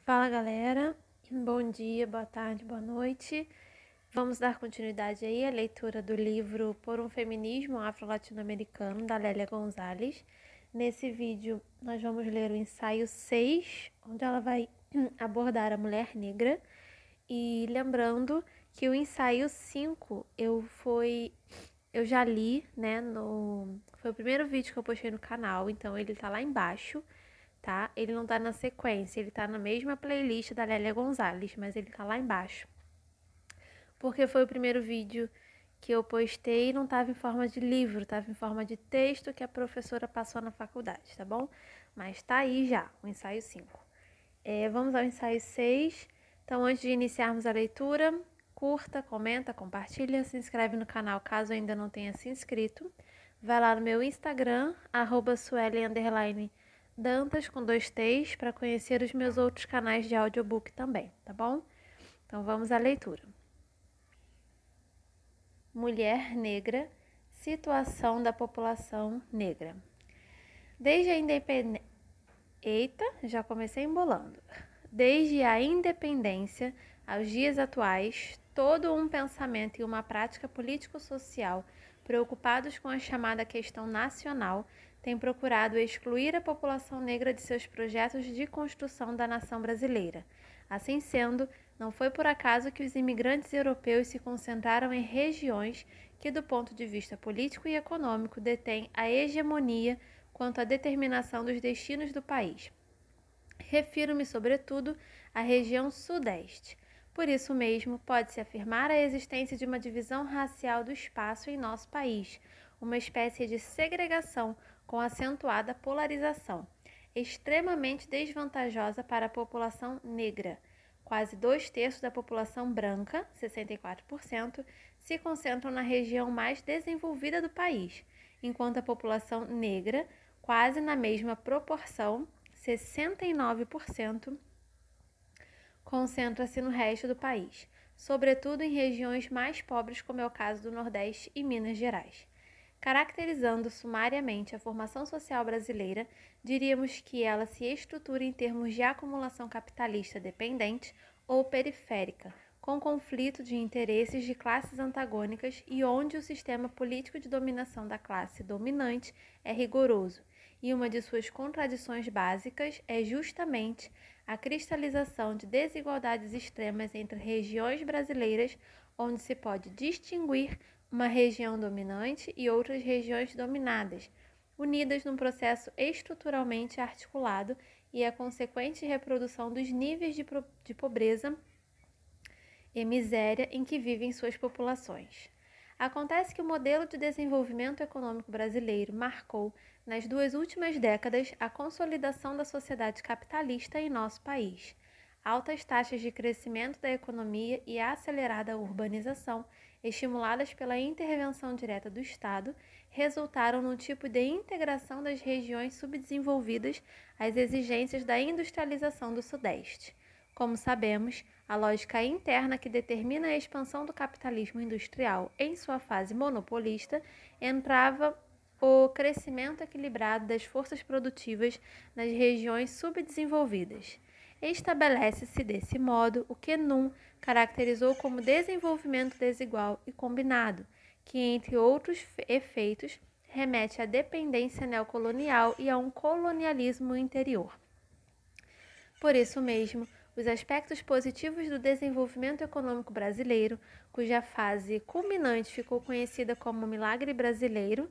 Fala galera, bom dia, boa tarde, boa noite. Vamos dar continuidade aí à leitura do livro Por um Feminismo Afro-Latino-Americano, da Lélia Gonzalez. Nesse vídeo nós vamos ler o ensaio 6, onde ela vai abordar a mulher negra. E lembrando que o ensaio 5 eu já li, né, foi o primeiro vídeo que eu postei no canal, então ele tá lá embaixo. Tá? Ele não tá na sequência, ele tá na mesma playlist da Lélia Gonzalez, mas ele tá lá embaixo. Porque foi o primeiro vídeo que eu postei e não tava em forma de livro, tava em forma de texto que a professora passou na faculdade, tá bom? Mas tá aí já, o ensaio 5. Vamos ao ensaio 6. Então, antes de iniciarmos a leitura, curta, comenta, compartilha, se inscreve no canal caso ainda não tenha se inscrito. Vai lá no meu Instagram, @sueli_dantas com 2 T's, para conhecer os meus outros canais de audiobook também, tá bom? Então vamos à leitura. Mulher negra, situação da população negra. Desde a independência... Eita, já comecei embolando. Desde a independência aos dias atuais, todo um pensamento e uma prática político-social preocupados com a chamada questão nacional têm procurado excluir a população negra de seus projetos de construção da nação brasileira. Assim sendo, não foi por acaso que os imigrantes europeus se concentraram em regiões que, do ponto de vista político e econômico, detêm a hegemonia quanto à determinação dos destinos do país. Refiro-me, sobretudo, à região Sudeste. Por isso mesmo, pode-se afirmar a existência de uma divisão racial do espaço em nosso país, uma espécie de segregação com acentuada polarização, extremamente desvantajosa para a população negra. Quase 2/3 da população branca, 64%, se concentram na região mais desenvolvida do país, enquanto a população negra, quase na mesma proporção, 69%, concentra-se no resto do país, sobretudo em regiões mais pobres, como é o caso do Nordeste e Minas Gerais. Caracterizando sumariamente a formação social brasileira, diríamos que ela se estrutura em termos de acumulação capitalista dependente ou periférica, com conflito de interesses de classes antagônicas e onde o sistema político de dominação da classe dominante é rigoroso, e uma de suas contradições básicas é justamente a cristalização de desigualdades extremas entre regiões brasileiras, onde se pode distinguir uma região dominante e outras regiões dominadas, unidas num processo estruturalmente articulado e a consequente reprodução dos níveis de pobreza e miséria em que vivem suas populações. Acontece que o modelo de desenvolvimento econômico brasileiro marcou, nas 2 últimas décadas, a consolidação da sociedade capitalista em nosso país. Altas taxas de crescimento da economia e a acelerada urbanização, estimuladas pela intervenção direta do Estado, resultaram num tipo de integração das regiões subdesenvolvidas às exigências da industrialização do Sudeste. Como sabemos, a lógica interna que determina a expansão do capitalismo industrial em sua fase monopolista entrava o crescimento equilibrado das forças produtivas nas regiões subdesenvolvidas. Estabelece-se desse modo o que Num caracterizou como desenvolvimento desigual e combinado, que, entre outros efeitos, remete à dependência neocolonial e a um colonialismo interior. Por isso mesmo, os aspectos positivos do desenvolvimento econômico brasileiro, cuja fase culminante ficou conhecida como Milagre Brasileiro,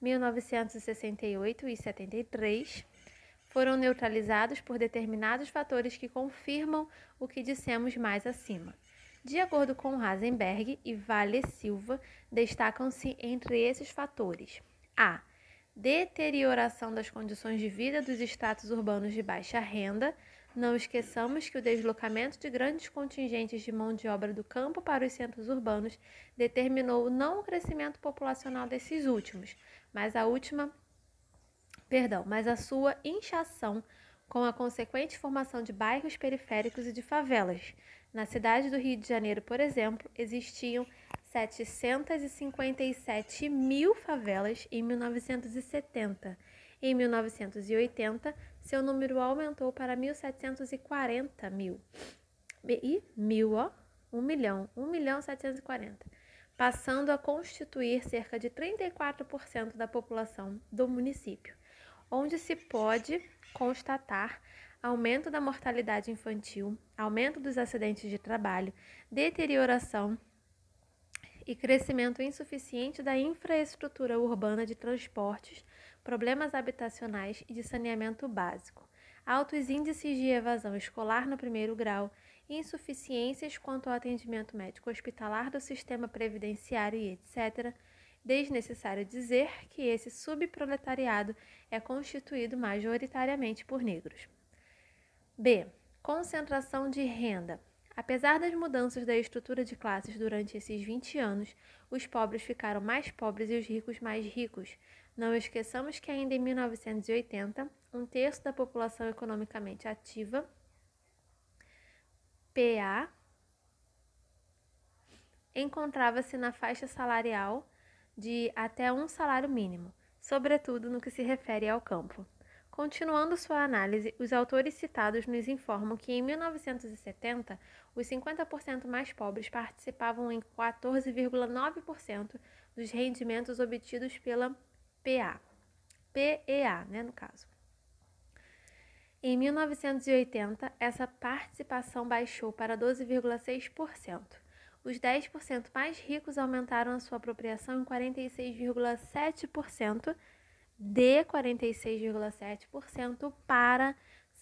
1968 e 73, foram neutralizados por determinados fatores que confirmam o que dissemos mais acima. De acordo com Hasenberg e Vale Silva, destacam-se entre esses fatores: a deterioração das condições de vida dos estratos urbanos de baixa renda. Não esqueçamos que o deslocamento de grandes contingentes de mão de obra do campo para os centros urbanos determinou não o crescimento populacional desses últimos, mas a sua inchação, com a consequente formação de bairros periféricos e de favelas. Na cidade do Rio de Janeiro, por exemplo, existiam 757 mil favelas em 1970. Em 1980, seu número aumentou para 1.740 mil. E mil, ó, 1.740, passando a constituir cerca de 34% da população do município, onde se pode constatar aumento da mortalidade infantil, aumento dos acidentes de trabalho, deterioração e crescimento insuficiente da infraestrutura urbana de transportes, problemas habitacionais e de saneamento básico, altos índices de evasão escolar no primeiro grau, insuficiências quanto ao atendimento médico hospitalar do sistema previdenciário e etc. Desnecessário dizer que esse subproletariado é constituído majoritariamente por negros. B. Concentração de renda. Apesar das mudanças da estrutura de classes durante esses 20 anos, os pobres ficaram mais pobres e os ricos mais ricos. Não esqueçamos que ainda em 1980, um terço da população economicamente ativa, PA, encontrava-se na faixa salarial de até um salário mínimo, sobretudo no que se refere ao campo. Continuando sua análise, os autores citados nos informam que em 1970, os 50% mais pobres participavam em 14,9% dos rendimentos obtidos pela PEA, no caso. Em 1980, essa participação baixou para 12,6%. Os 10% mais ricos aumentaram a sua apropriação em 46,7%, de 46,7% para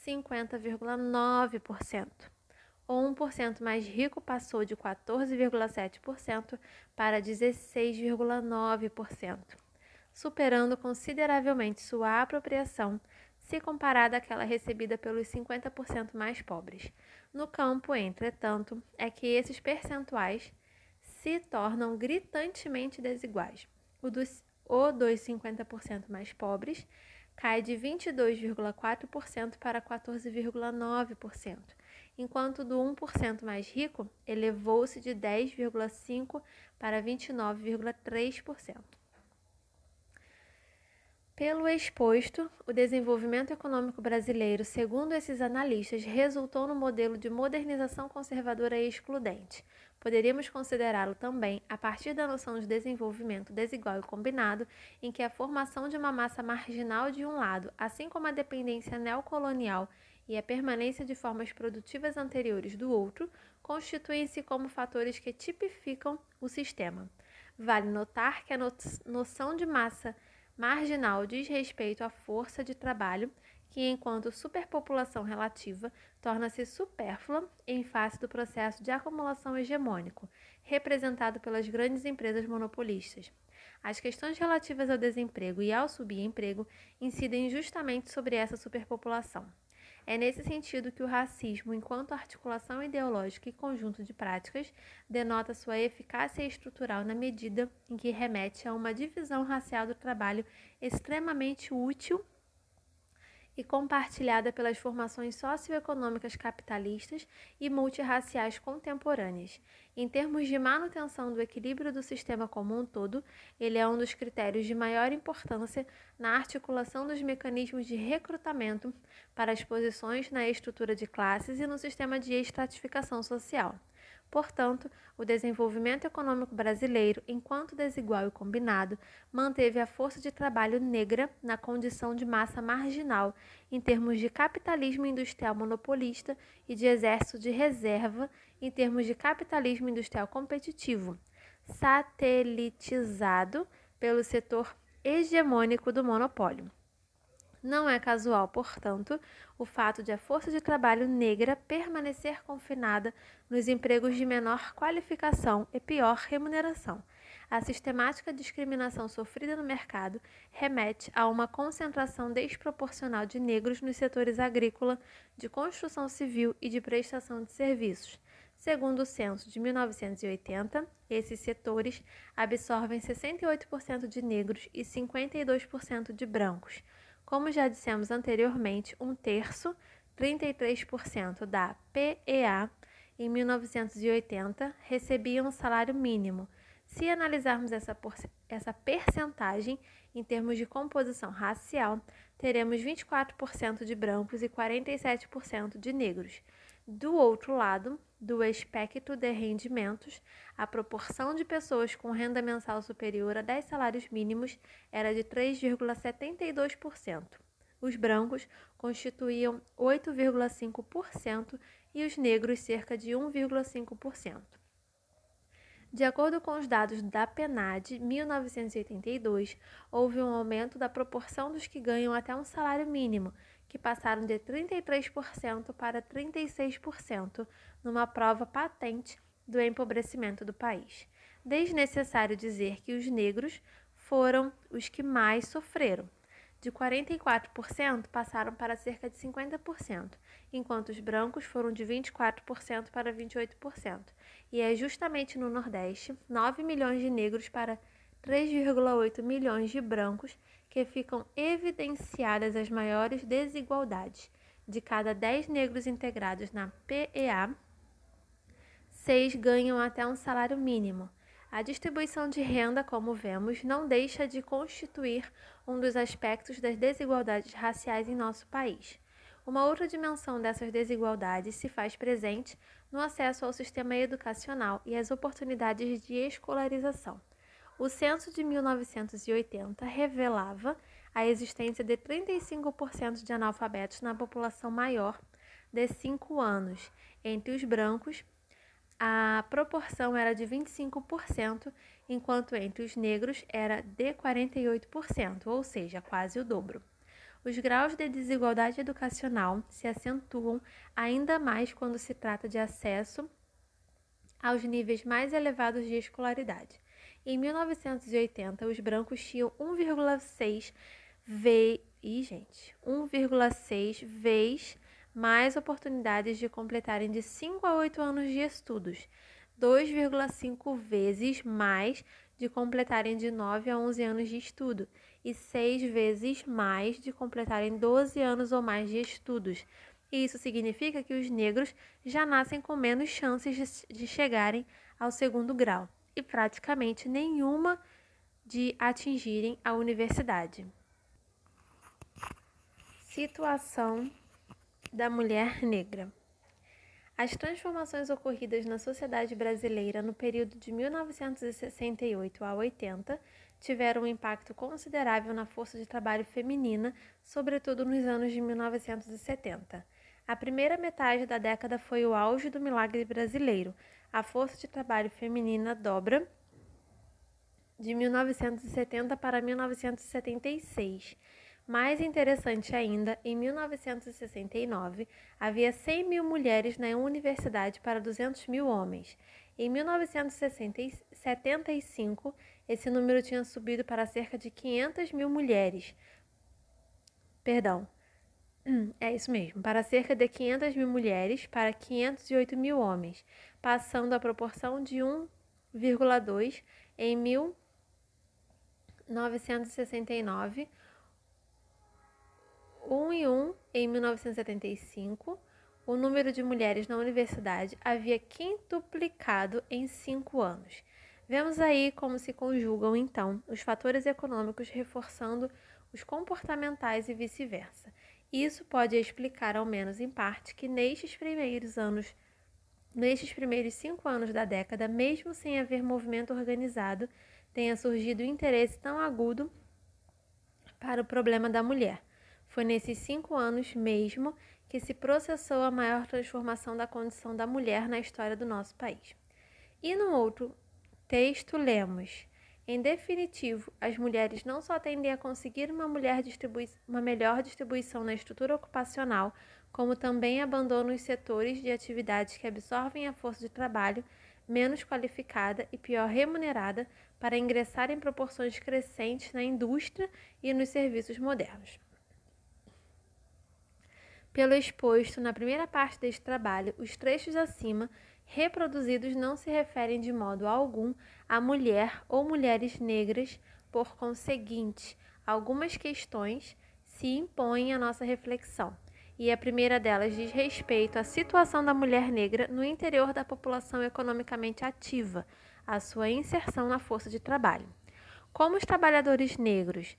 50,9%. O 1% mais rico passou de 14,7% para 16,9%, superando consideravelmente sua apropriação se comparada àquela recebida pelos 50% mais pobres. No campo, entretanto, é que esses percentuais se tornam gritantemente desiguais. O dos 50% mais pobres cai de 22,4% para 14,9%, enquanto o do 1% mais rico elevou-se de 10,5% para 29,3%. Pelo exposto, o desenvolvimento econômico brasileiro, segundo esses analistas, resultou no modelo de modernização conservadora e excludente. Poderíamos considerá-lo também a partir da noção de desenvolvimento desigual e combinado, em que a formação de uma massa marginal de um lado, assim como a dependência neocolonial e a permanência de formas produtivas anteriores do outro, constituem-se como fatores que tipificam o sistema. Vale notar que a noção de massa marginal diz respeito à força de trabalho, que, enquanto superpopulação relativa, torna-se supérflua em face do processo de acumulação hegemônico, representado pelas grandes empresas monopolistas. As questões relativas ao desemprego e ao subemprego incidem justamente sobre essa superpopulação. É nesse sentido que o racismo, enquanto articulação ideológica e conjunto de práticas, denota sua eficácia estrutural na medida em que remete a uma divisão racial do trabalho extremamente útil e compartilhada pelas formações socioeconômicas capitalistas e multirraciais contemporâneas. Em termos de manutenção do equilíbrio do sistema como um todo, ele é um dos critérios de maior importância na articulação dos mecanismos de recrutamento para as posições na estrutura de classes e no sistema de estratificação social. Portanto, o desenvolvimento econômico brasileiro, enquanto desigual e combinado, manteve a força de trabalho negra na condição de massa marginal, em termos de capitalismo industrial monopolista e de exército de reserva, em termos de capitalismo industrial competitivo, satelitizado pelo setor hegemônico do monopólio. Não é casual, portanto, o fato de a força de trabalho negra permanecer confinada nos empregos de menor qualificação e pior remuneração. A sistemática discriminação sofrida no mercado remete a uma concentração desproporcional de negros nos setores agrícola, de construção civil e de prestação de serviços. Segundo o censo de 1980, esses setores absorvem 68% de negros e 52% de brancos. Como já dissemos anteriormente, um terço, 33% da PEA, em 1980, recebia um salário mínimo, Se analisarmos essa percentagem em termos de composição racial, teremos 24% de brancos e 47% de negros. Do outro lado, do espectro de rendimentos, a proporção de pessoas com renda mensal superior a 10 salários mínimos era de 3,72%. Os brancos constituíam 8,5% e os negros cerca de 1,5%. De acordo com os dados da PNAD, 1982, houve um aumento da proporção dos que ganham até um salário mínimo, que passaram de 33% para 36%, numa prova patente do empobrecimento do país. Desnecessário dizer que os negros foram os que mais sofreram. De 44% passaram para cerca de 50%, enquanto os brancos foram de 24% para 28%. E é justamente no Nordeste, 9 milhões de negros para 3,8 milhões de brancos que ficam evidenciadas as maiores desigualdades. De cada 10 negros integrados na PEA, 6 ganham até um salário mínimo. A distribuição de renda, como vemos, não deixa de constituir um dos aspectos das desigualdades raciais em nosso país. Uma outra dimensão dessas desigualdades se faz presente no acesso ao sistema educacional e às oportunidades de escolarização. O censo de 1980 revelava a existência de 35% de analfabetos na população maior de 5 anos. Entre os brancos, a proporção era de 25%, enquanto entre os negros era de 48%, ou seja, quase o dobro. Os graus de desigualdade educacional se acentuam ainda mais quando se trata de acesso aos níveis mais elevados de escolaridade. Em 1980, os brancos tinham 1,6 vezes mais oportunidades de completarem de 5 a 8 anos de estudos, 2,5 vezes mais de completarem de 9 a 11 anos de estudo e 6 vezes mais de completarem 12 anos ou mais de estudos. E isso significa que os negros já nascem com menos chances de chegarem ao segundo grau e praticamente nenhuma de atingirem a universidade. Situação da mulher negra. As transformações ocorridas na sociedade brasileira no período de 1968 a 80 tiveram um impacto considerável na força de trabalho feminina, sobretudo nos anos de 1970. A primeira metade da década foi o auge do milagre brasileiro. A força de trabalho feminina dobra de 1970 para 1976. Mais interessante ainda, em 1969, havia 100 mil mulheres na universidade para 200 mil homens. Em 1975, esse número tinha subido para cerca de 500 mil mulheres. Para cerca de 500 mil mulheres para 508 mil homens, passando a proporção de 1,2 em 1969, 1 em 1 em 1975, o número de mulheres na universidade havia quintuplicado em 5 anos. Vemos aí como se conjugam, então, os fatores econômicos reforçando os comportamentais e vice-versa. Isso pode explicar, ao menos em parte, que nestes primeiros 5 anos da década, mesmo sem haver movimento organizado, tenha surgido um interesse tão agudo para o problema da mulher. Foi nesses 5 anos mesmo que se processou a maior transformação da condição da mulher na história do nosso país. E no outro texto lemos: em definitivo, as mulheres não só tendem a conseguir uma melhor distribuição na estrutura ocupacional, como também abandonam os setores de atividades que absorvem a força de trabalho menos qualificada e pior remunerada para ingressar em proporções crescentes na indústria e nos serviços modernos. Pelo exposto na primeira parte deste trabalho, os trechos acima reproduzidos não se referem de modo algum a mulher ou mulheres negras. Por conseguinte, algumas questões se impõem à nossa reflexão, e a primeira delas diz respeito à situação da mulher negra no interior da população economicamente ativa, a sua inserção na força de trabalho. Como os trabalhadores negros,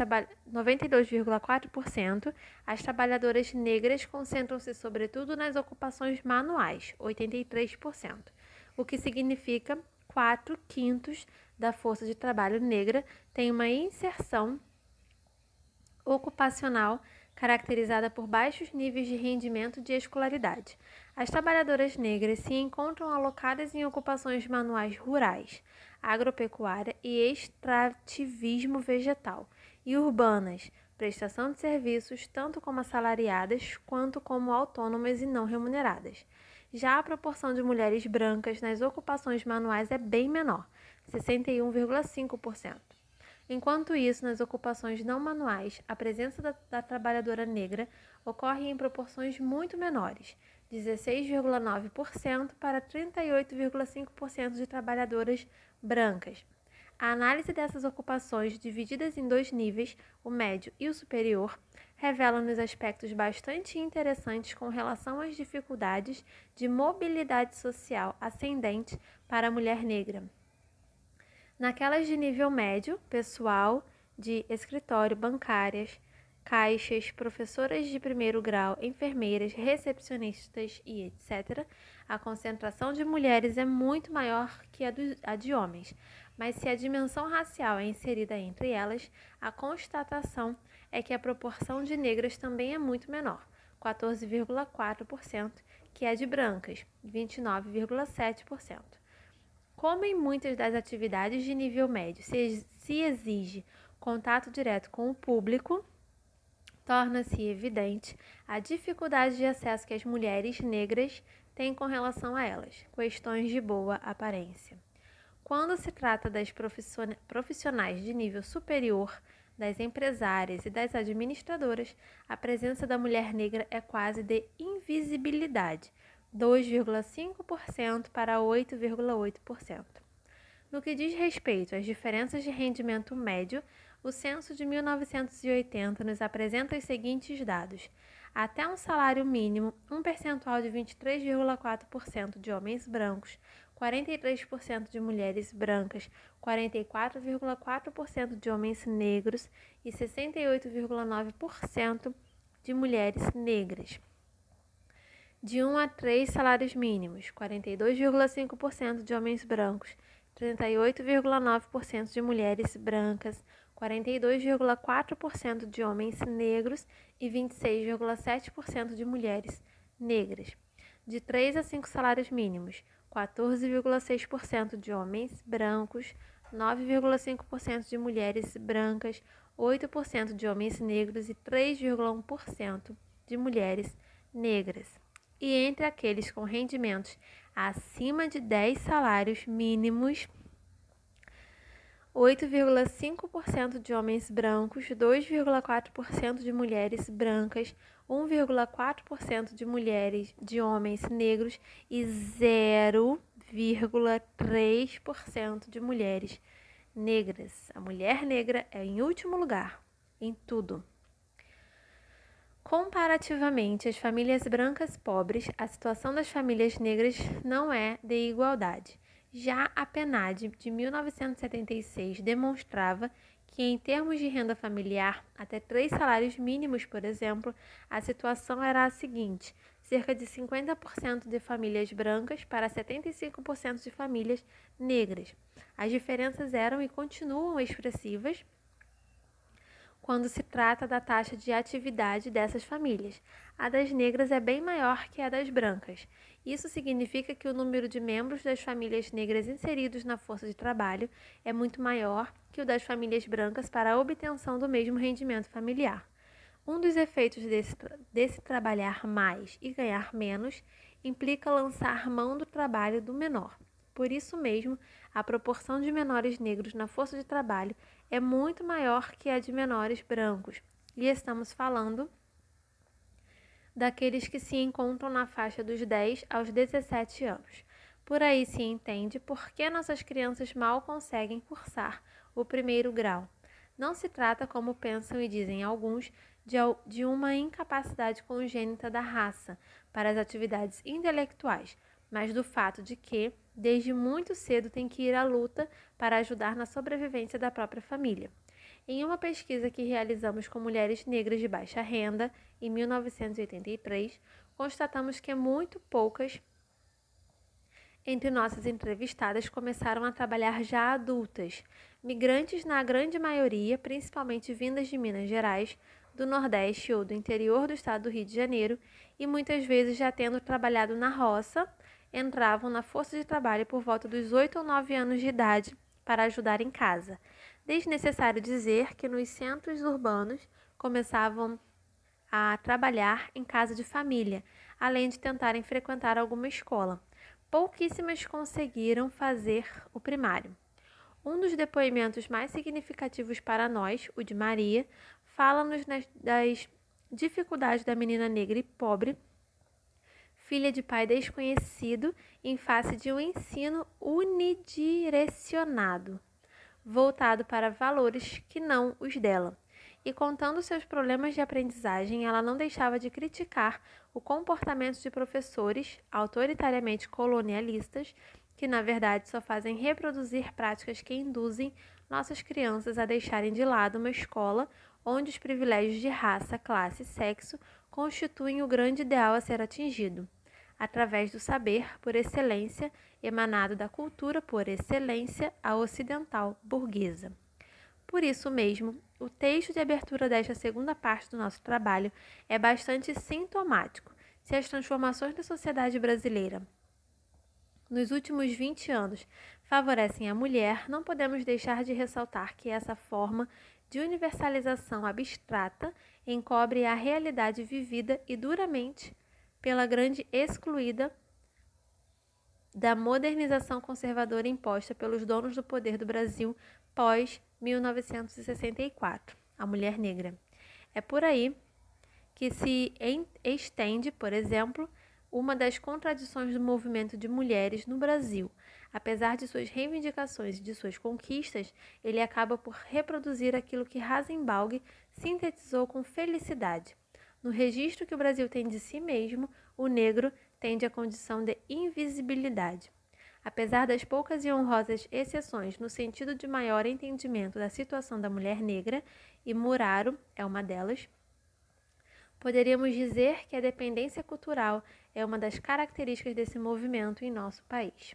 92,4%, as trabalhadoras negras concentram-se sobretudo nas ocupações manuais, 83%, o que significa 4/5 da força de trabalho negra tem uma inserção ocupacional caracterizada por baixos níveis de rendimento de escolaridade. As trabalhadoras negras se encontram alocadas em ocupações manuais rurais, agropecuária e extrativismo vegetal, e urbanas, prestação de serviços tanto como assalariadas quanto como autônomas e não remuneradas. Já a proporção de mulheres brancas nas ocupações manuais é bem menor, 61,5%. Enquanto isso, nas ocupações não manuais, a presença da trabalhadora negra ocorre em proporções muito menores, 16,9% para 38,5% de trabalhadoras brancas. A análise dessas ocupações, divididas em dois níveis, o médio e o superior, revela-nos aspectos bastante interessantes com relação às dificuldades de mobilidade social ascendente para a mulher negra. Naquelas de nível médio, pessoal de escritório, bancárias, caixas, professoras de primeiro grau, enfermeiras, recepcionistas e etc., a concentração de mulheres é muito maior que a de homens, mas se a dimensão racial é inserida entre elas, a constatação é que a proporção de negras também é muito menor, 14,4%, que a de brancas, 29,7%. Como em muitas das atividades de nível médio se exige contato direto com o público, torna-se evidente a dificuldade de acesso que as mulheres negras têm com relação a elas, questões de boa aparência. Quando se trata das profissionais de nível superior, das empresárias e das administradoras, a presença da mulher negra é quase de invisibilidade, 2,5% para 8,8%. No que diz respeito às diferenças de rendimento médio, o censo de 1980 nos apresenta os seguintes dados. Até um salário mínimo, um percentual de 23,4% de homens brancos, 43% de mulheres brancas, 44,4% de homens negros e 68,9% de mulheres negras. De 1 a 3 salários mínimos, 42,5% de homens brancos, 38,9% de mulheres brancas, 42,4% de homens negros e 26,7% de mulheres negras. De 3 a 5 salários mínimos, 14,6% de homens brancos, 9,5% de mulheres brancas, 8% de homens negros e 3,1% de mulheres negras. E entre aqueles com rendimentos acima de 10 salários mínimos, 8,5% de homens brancos, 2,4% de mulheres brancas, 1,4% de homens negros e 0,3% de mulheres negras. A mulher negra é em último lugar em tudo. Comparativamente às famílias brancas pobres, a situação das famílias negras não é de igualdade. Já a PNAD de 1976 demonstrava que, em termos de renda familiar, até 3 salários mínimos, por exemplo, a situação era a seguinte: cerca de 50% de famílias brancas para 75% de famílias negras. As diferenças eram e continuam expressivas quando se trata da taxa de atividade dessas famílias. A das negras é bem maior que a das brancas. Isso significa que o número de membros das famílias negras inseridos na força de trabalho é muito maior que o das famílias brancas para a obtenção do mesmo rendimento familiar. Um dos efeitos desse trabalhar mais e ganhar menos implica lançar mão do trabalho do menor. Por isso mesmo, a proporção de menores negros na força de trabalho é muito maior que a de menores brancos, e estamos falando daqueles que se encontram na faixa dos 10 aos 17 anos. Por aí se entende por que nossas crianças mal conseguem cursar o primeiro grau. Não se trata, como pensam e dizem alguns, de uma incapacidade congênita da raça para as atividades intelectuais, mas do fato de que, desde muito cedo, tem que ir à luta para ajudar na sobrevivência da própria família. Em uma pesquisa que realizamos com mulheres negras de baixa renda, em 1983, constatamos que muito poucas entre nossas entrevistadas começaram a trabalhar já adultas, migrantes na grande maioria, principalmente vindas de Minas Gerais, do Nordeste ou do interior do estado do Rio de Janeiro, e muitas vezes já tendo trabalhado na roça, entravam na força de trabalho por volta dos 8 ou 9 anos de idade para ajudar em casa. Desnecessário dizer que nos centros urbanos começavam a trabalhar em casa de família, além de tentarem frequentar alguma escola. Pouquíssimas conseguiram fazer o primário. Um dos depoimentos mais significativos para nós, o de Maria, fala-nos das dificuldades da menina negra e pobre, filha de pai desconhecido, em face de um ensino unidirecionado, voltado para valores que não os dela. E contando seus problemas de aprendizagem, ela não deixava de criticar o comportamento de professores autoritariamente colonialistas, que na verdade só fazem reproduzir práticas que induzem nossas crianças a deixarem de lado uma escola onde os privilégios de raça, classe e sexo constituem o grande ideal a ser atingido, através do saber por excelência emanado da cultura por excelência a ocidental burguesa. Por isso mesmo, o texto de abertura desta segunda parte do nosso trabalho é bastante sintomático. Se as transformações da sociedade brasileira nos últimos 20 anos favorecem a mulher, não podemos deixar de ressaltar que essa forma de universalização abstrata encobre a realidade vivida e duramente pela grande excluída da modernização conservadora imposta pelos donos do poder do Brasil pós-1964, a mulher negra. É por aí que se estende, por exemplo, uma das contradições do movimento de mulheres no Brasil. Apesar de suas reivindicações e de suas conquistas, ele acaba por reproduzir aquilo que Rasenbalg sintetizou com felicidade. No registro que o Brasil tem de si mesmo, o negro tende à condição de invisibilidade. Apesar das poucas e honrosas exceções no sentido de maior entendimento da situação da mulher negra, e Muraro é uma delas, poderíamos dizer que a dependência cultural é uma das características desse movimento em nosso país.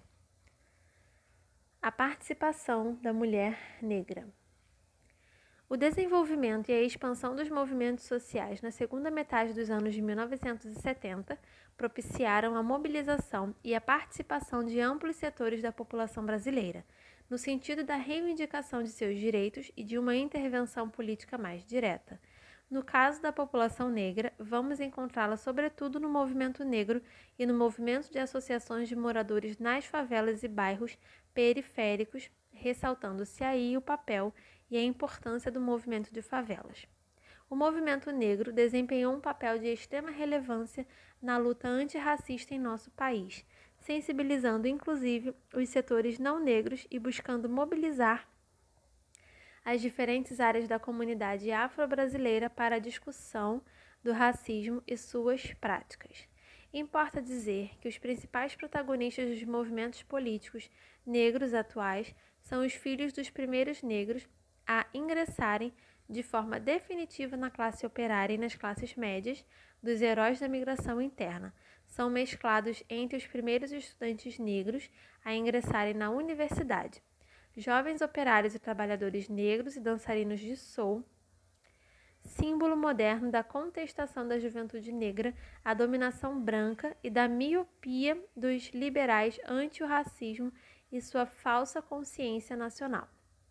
A participação da mulher negra. O desenvolvimento e a expansão dos movimentos sociais na segunda metade dos anos de 1970 propiciaram a mobilização e a participação de amplos setores da população brasileira, no sentido da reivindicação de seus direitos e de uma intervenção política mais direta. No caso da população negra, vamos encontrá-la sobretudo no movimento negro e no movimento de associações de moradores nas favelas e bairros periféricos, ressaltando-se aí o papel e a importância do movimento de favelas. O movimento negro desempenhou um papel de extrema relevância na luta antirracista em nosso país, sensibilizando inclusive os setores não negros e buscando mobilizar as diferentes áreas da comunidade afro-brasileira para a discussão do racismo e suas práticas. Importa dizer que os principais protagonistas dos movimentos políticos negros atuais são os filhos dos primeiros negros a ingressarem de forma definitiva na classe operária e nas classes médias, dos heróis da migração interna. São mesclados entre os primeiros estudantes negros a ingressarem na universidade. Jovens operários e trabalhadores negros e dançarinos de soul, símbolo moderno da contestação da juventude negra, à dominação branca e da miopia dos liberais ante o racismo e sua falsa consciência nacional.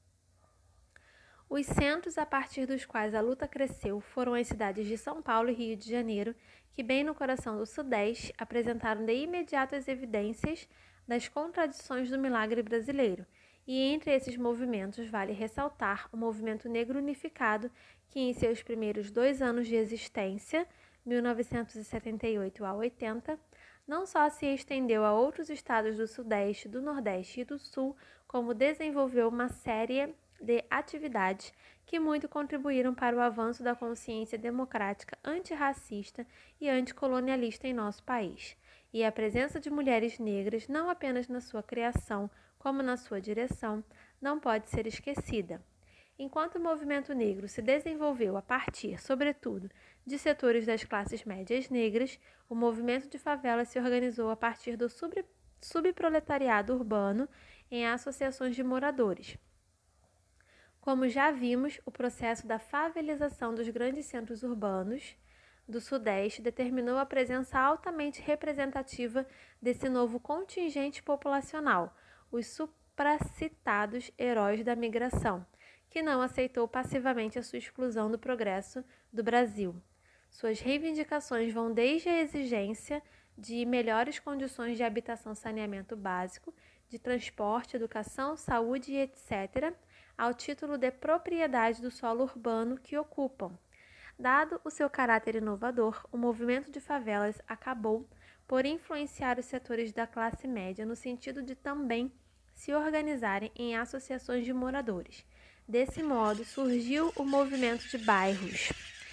Os centros a partir dos quais a luta cresceu foram as cidades de São Paulo e Rio de Janeiro, que bem no coração do Sudeste apresentaram de imediato as evidências das contradições do milagre brasileiro. E entre esses movimentos vale ressaltar o movimento negro unificado, que em seus primeiros 2 anos de existência, 1978 a 80, não só se estendeu a outros estados do Sudeste, do Nordeste e do Sul, como desenvolveu uma série de atividades que muito contribuíram para o avanço da consciência democrática antirracista e anticolonialista em nosso país. E a presença de mulheres negras, não apenas na sua criação, como na sua direção, não pode ser esquecida. Enquanto o movimento negro se desenvolveu a partir, sobretudo, de setores das classes médias negras, o movimento de favelas se organizou a partir do subproletariado urbano em associações de moradores. Como já vimos, o processo da favelização dos grandes centros urbanos do Sudeste determinou a presença altamente representativa desse novo contingente populacional, os supracitados heróis da migração, que não aceitou passivamente a sua exclusão do progresso do Brasil. Suas reivindicações vão desde a exigência de melhores condições de habitação, saneamento básico, de transporte, educação, saúde e etc., ao título de propriedade do solo urbano que ocupam. Dado o seu caráter inovador, o movimento de favelas acabou por influenciar os setores da classe média no sentido de também se organizarem em associações de moradores. Desse modo, surgiu o movimento de bairros.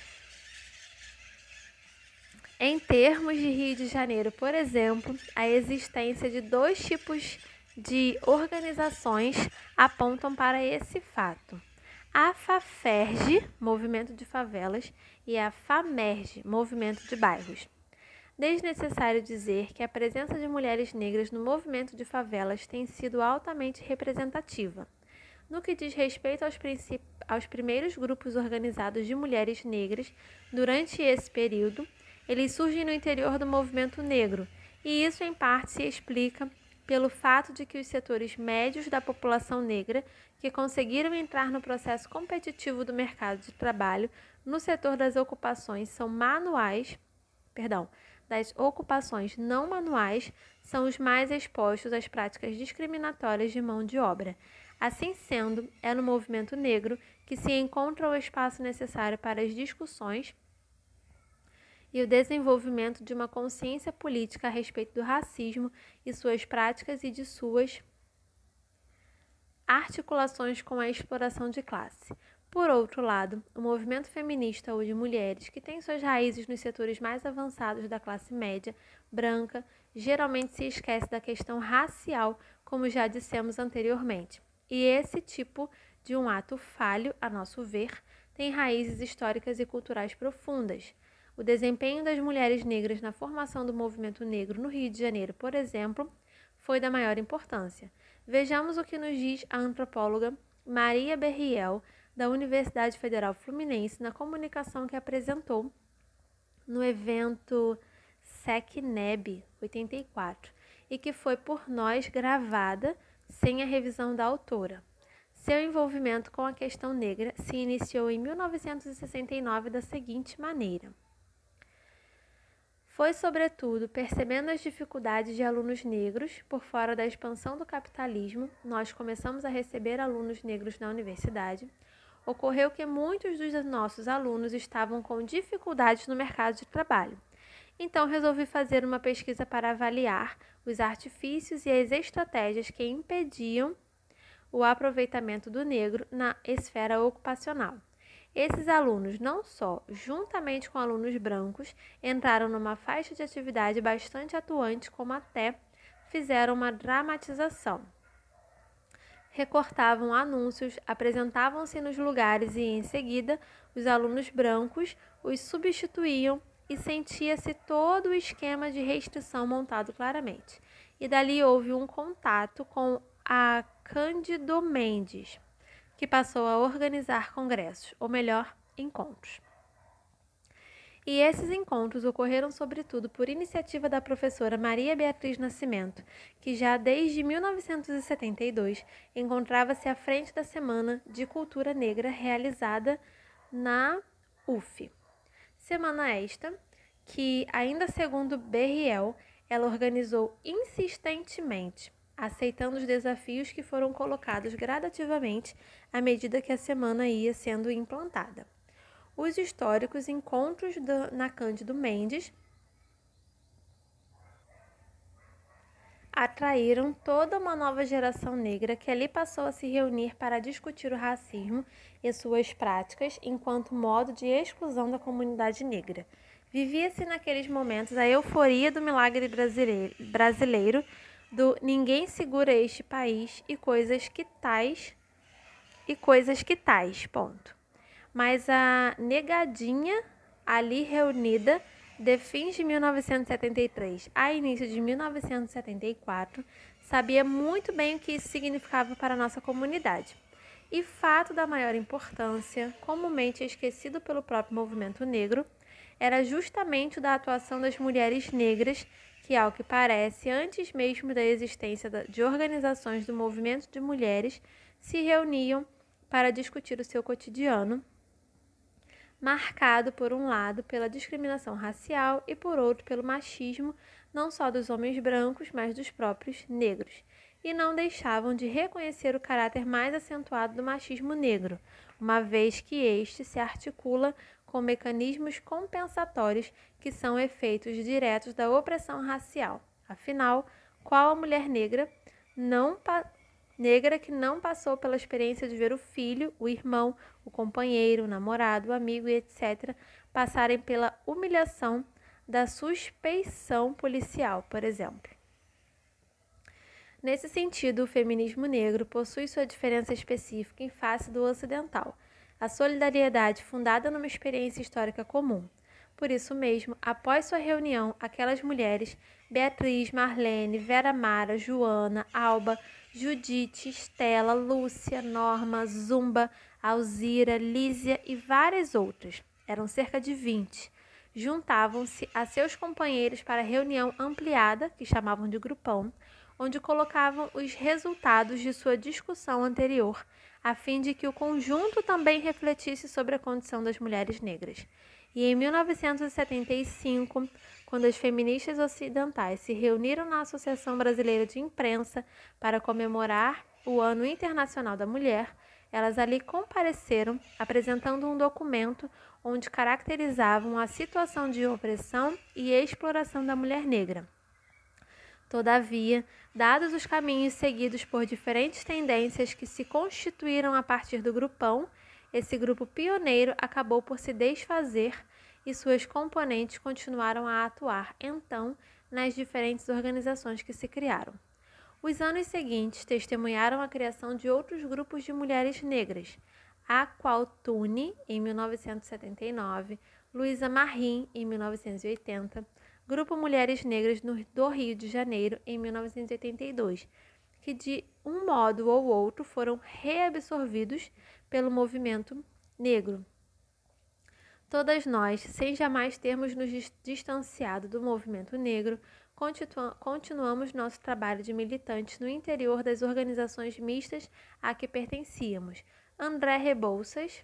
Em termos de Rio de Janeiro, por exemplo, a existência de dois tipos de organizações apontam para esse fato. A FAFERJ, Movimento de Favelas, e a FAMERJ, Movimento de Bairros. Desnecessário dizer que a presença de mulheres negras no movimento de favelas tem sido altamente representativa. No que diz respeito aos primeiros grupos organizados de mulheres negras, durante esse período, eles surgem no interior do movimento negro, e isso em parte se explica pelo fato de que os setores médios da população negra que conseguiram entrar no processo competitivo do mercado de trabalho no setor das ocupações das ocupações não manuais são os mais expostos às práticas discriminatórias de mão de obra. Assim sendo, é no movimento negro que se encontra o espaço necessário para as discussões e o desenvolvimento de uma consciência política a respeito do racismo e suas práticas e de suas articulações com a exploração de classe. Por outro lado, o movimento feminista ou de mulheres, que tem suas raízes nos setores mais avançados da classe média, branca, geralmente se esquece da questão racial, como já dissemos anteriormente. E esse tipo de um ato falho, a nosso ver, tem raízes históricas e culturais profundas. O desempenho das mulheres negras na formação do movimento negro no Rio de Janeiro, por exemplo, foi da maior importância. Vejamos o que nos diz a antropóloga Maria Berriel, da Universidade Federal Fluminense, na comunicação que apresentou no evento SECNEB 84 e que foi por nós gravada sem a revisão da autora. Seu envolvimento com a questão negra se iniciou em 1969 da seguinte maneira. Foi, sobretudo, percebendo as dificuldades de alunos negros por fora da expansão do capitalismo, nós começamos a receber alunos negros na universidade. Ocorreu que muitos dos nossos alunos estavam com dificuldades no mercado de trabalho. Então, resolvi fazer uma pesquisa para avaliar os artifícios e as estratégias que impediam o aproveitamento do negro na esfera ocupacional. Esses alunos, não só, juntamente com alunos brancos, entraram numa faixa de atividade bastante atuante, como até fizeram uma dramatização. Recortavam anúncios, apresentavam-se nos lugares e, em seguida, os alunos brancos os substituíam e sentia-se todo o esquema de restrição montado claramente. E dali houve um contato com a Cândido Mendes, que passou a organizar congressos, ou melhor, encontros. E esses encontros ocorreram sobretudo por iniciativa da professora Maria Beatriz Nascimento, que já desde 1972 encontrava-se à frente da Semana de Cultura Negra realizada na UF. Semana esta que, ainda segundo Berriel, ela organizou insistentemente, aceitando os desafios que foram colocados gradativamente à medida que a semana ia sendo implantada. Os históricos encontros na Cândido Mendes atraíram toda uma nova geração negra que ali passou a se reunir para discutir o racismo e suas práticas enquanto modo de exclusão da comunidade negra. Vivia-se naqueles momentos a euforia do milagre brasileiro, do ninguém segura este país e coisas que tais, ponto. Mas a negadinha ali reunida de fins de 1973 a início de 1974 sabia muito bem o que isso significava para a nossa comunidade. E fato da maior importância, comumente esquecido pelo próprio movimento negro, era justamente o da atuação das mulheres negras que, ao que parece, antes mesmo da existência de organizações do movimento de mulheres, se reuniam para discutir o seu cotidiano, marcado por um lado pela discriminação racial e por outro pelo machismo, não só dos homens brancos, mas dos próprios negros, e não deixavam de reconhecer o caráter mais acentuado do machismo negro, uma vez que este se articula com mecanismos compensatórios que são efeitos diretos da opressão racial. Afinal, qual a mulher negra que não passou pela experiência de ver o filho, o irmão, o companheiro, o namorado, o amigo e etc. passarem pela humilhação da suspeição policial, por exemplo? Nesse sentido, o feminismo negro possui sua diferença específica em face do ocidental, a solidariedade fundada numa experiência histórica comum. Por isso mesmo, após sua reunião, aquelas mulheres, Beatriz, Marlene, Vera Mara, Joana, Alba, Judite, Estela, Lúcia, Norma, Zumba, Alzira, Lísia e várias outras, eram cerca de 20, juntavam-se a seus companheiros para a reunião ampliada, que chamavam de grupão, onde colocavam os resultados de sua discussão anterior, a fim de que o conjunto também refletisse sobre a condição das mulheres negras. E em 1975, quando as feministas ocidentais se reuniram na Associação Brasileira de Imprensa para comemorar o Ano Internacional da Mulher, elas ali compareceram apresentando um documento onde caracterizavam a situação de opressão e exploração da mulher negra. Todavia, dados os caminhos seguidos por diferentes tendências que se constituíram a partir do grupão, esse grupo pioneiro acabou por se desfazer e suas componentes continuaram a atuar, então, nas diferentes organizações que se criaram. Os anos seguintes testemunharam a criação de outros grupos de mulheres negras, a qual Tune, em 1979, Luísa Marim, em 1980, Grupo Mulheres Negras do Rio de Janeiro, em 1982, que de um modo ou outro foram reabsorvidos pelo movimento negro. Todas nós, sem jamais termos nos distanciado do movimento negro, continuamos nosso trabalho de militantes no interior das organizações mistas a que pertencíamos. André Rebouças,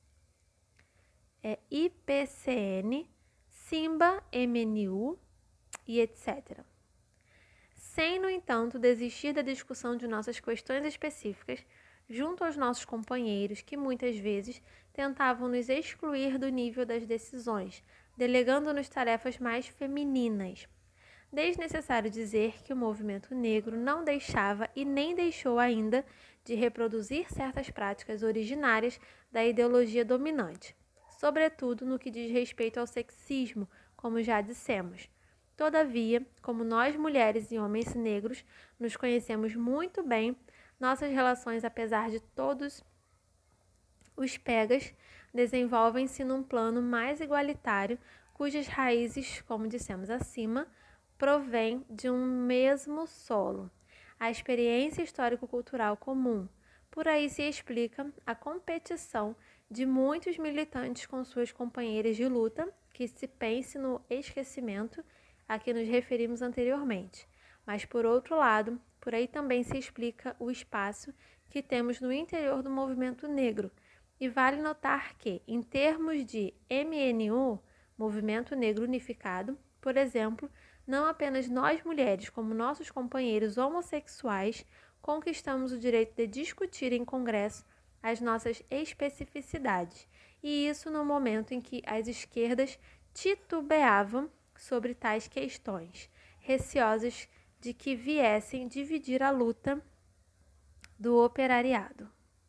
IPCN, Simba, MNU e etc. Sem, no entanto, desistir da discussão de nossas questões específicas, junto aos nossos companheiros que muitas vezes tentavam nos excluir do nível das decisões, delegando-nos tarefas mais femininas. Desnecessário dizer que o movimento negro não deixava e nem deixou ainda de reproduzir certas práticas originárias da ideologia dominante, sobretudo no que diz respeito ao sexismo, como já dissemos. Todavia, como nós mulheres e homens negros nos conhecemos muito bem, nossas relações, apesar de todos os pegas, desenvolvem-se num plano mais igualitário, cujas raízes, como dissemos acima, provém de um mesmo solo, a experiência histórico-cultural comum. Por aí se explica a competição de muitos militantes com suas companheiras de luta, que se pense no esquecimento a que nos referimos anteriormente. Mas, por outro lado, por aí também se explica o espaço que temos no interior do movimento negro. E vale notar que, em termos de MNU, Movimento Negro Unificado, por exemplo, não apenas nós mulheres, como nossos companheiros homossexuais, conquistamos o direito de discutir em congresso as nossas especificidades, e isso no momento em que as esquerdas titubeavam sobre tais questões, receosas de que viessem dividir a luta do operariado.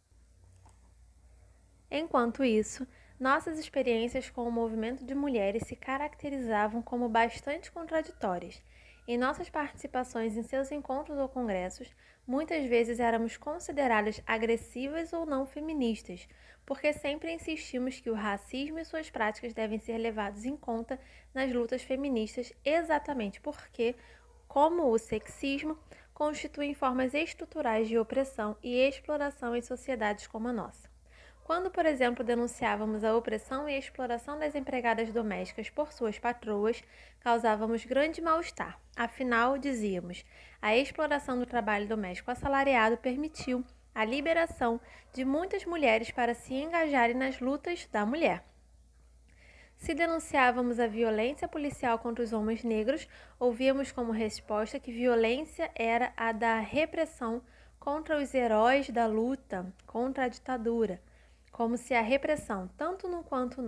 Enquanto isso, nossas experiências com o movimento de mulheres se caracterizavam como bastante contraditórias. Em nossas participações em seus encontros ou congressos, muitas vezes éramos consideradas agressivas ou não feministas, porque sempre insistimos que o racismo e suas práticas devem ser levados em conta nas lutas feministas, exatamente porque, como o sexismo, constituem formas estruturais de opressão e exploração em sociedades como a nossa. Quando, por exemplo, denunciávamos a opressão e a exploração das empregadas domésticas por suas patroas, causávamos grande mal-estar. Afinal, dizíamos, a exploração do trabalho doméstico assalariado permitiu a liberação de muitas mulheres para se engajarem nas lutas da mulher. Se denunciávamos a violência policial contra os homens negros, ouvíamos como resposta que violência era a da repressão contra os heróis da luta contra a ditadura, como se a repressão, tanto num quanto